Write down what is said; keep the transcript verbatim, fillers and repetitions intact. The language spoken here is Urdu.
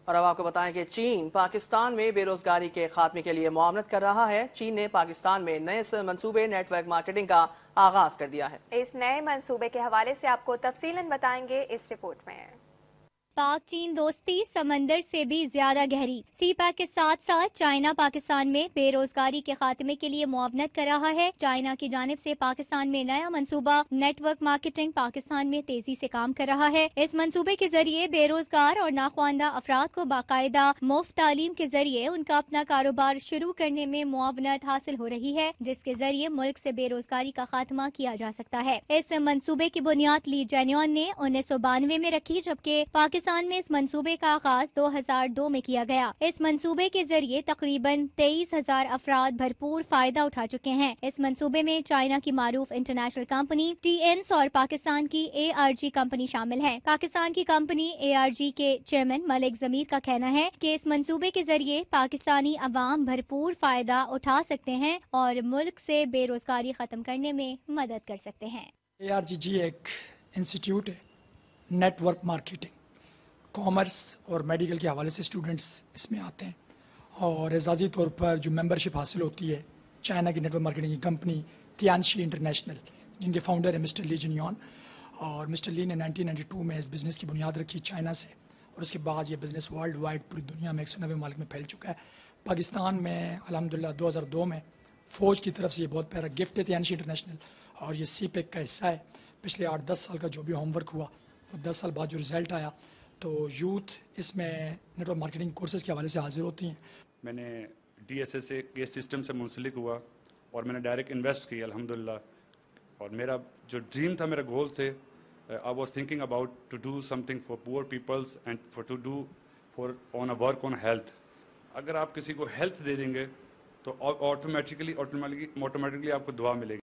اور اب آپ کو بتائیں کہ چین پاکستان میں بے روزگاری کے خاتمے کے لیے معاونت کر رہا ہے۔ چین نے پاکستان میں نئے منصوبے نیٹ ورک مارکیٹنگ کا آغاز کر دیا ہے۔ اس نئے منصوبے کے حوالے سے آپ کو تفصیلاً بتائیں گے اس رپورٹ میں۔ پاک چین دوستی سمندر سے بھی زیادہ گہری۔ سی پیک کے ساتھ ساتھ چائنا پاکستان میں بے روزگاری کے خاتمے کے لیے معاونت کر رہا ہے۔ چائنا کی جانب سے پاکستان میں نیا منصوبہ نیٹ ورک مارکیٹنگ پاکستان میں تیزی سے کام کر رہا ہے۔ اس منصوبے کے ذریعے بے روزگار اور ناخواندہ افراد کو باقاعدہ مفت تعلیم کے ذریعے ان کا اپنا کاروبار شروع کرنے میں معاونت حاصل ہو رہی ہے، جس کے ذریعے ملک سے بے روزگاری کا خاتمہ کیا جا سکتا ہے۔ اس منصوبے کی بنیاد لی جینیون نے انیس سو بانوے میں رکھی، جبکہ پاکستان پاکستان میں اس منصوبے کا آغاز دو ہزار دو میں کیا گیا۔ اس منصوبے کے ذریعے تقریباً تیئیس ہزار افراد بھرپور فائدہ اٹھا چکے ہیں۔ اس منصوبے میں چائنا کی معروف انٹرنیشنل کمپنی ٹی اینس اور پاکستان کی اے آر جی کمپنی شامل ہیں۔ پاکستان کی کمپنی اے آر جی کے چیئرمین ملک ضمیر کا کہنا ہے کہ اس منصوبے کے ذریعے پاکستانی عوام بھرپور فائدہ اٹھا سکتے ہیں اور ملک سے بے روزگاری ختم کرنے میں مدد کر سکتے ہیں۔ اے آر جی جی ایک انسٹیٹیوٹ ہے نیٹ ورک مارکیٹنگ، کامرس اور میڈیکل کے حوالے سے اسٹوڈنٹس اس میں آتے ہیں اور اعزازی طور پر جو ممبرشپ حاصل ہوتی ہے چائنا کی نیٹ ورک مارکیٹنگ کی کمپنی تیانشی انٹرنیشنل، جن کے فاؤنڈر ہیں مسٹر لی جنیون، اور مسٹر لی نے نائنٹین نائنٹی ٹو میں اس بزنس کی بنیاد رکھی چائنا سے، اور اس کے بعد یہ بزنس ورلڈ وائڈ پوری دنیا میں ایک سو نوے ممالک میں پھیل چکا ہے۔ پاکستان میں الحمدللہ دو ہزار دو میں فوج کی طرف سے یہ بہت پیارا گفٹ ہے تیانشی انٹرنیشنل، اور یہ سی پیک کا حصہ ہے۔ پچھلے آٹھ دس سال کا جو بھی ہوم ورک ہوا، اور دس سال بعد جو رزلٹ آیا، تو یوتھ اس میں نیٹ ورک مارکیٹنگ کورسز کے حوالے سے حاضر ہوتی ہیں۔ میں نے ڈی ایس ایس کے سسٹم سے منسلک ہوا اور میں نے ڈائریکٹ انویسٹ کیا الحمدللہ، اور میرا جو ڈریم تھا، میرا گول تھے، I was thinking about to do something for poor peoples and for to do for on a work on health. اگر آپ کسی کو ہیلتھ دے دیں گے تو آٹومیٹیکلی آٹومیٹکلی آٹومیٹکلی آپ کو دعا ملے گی۔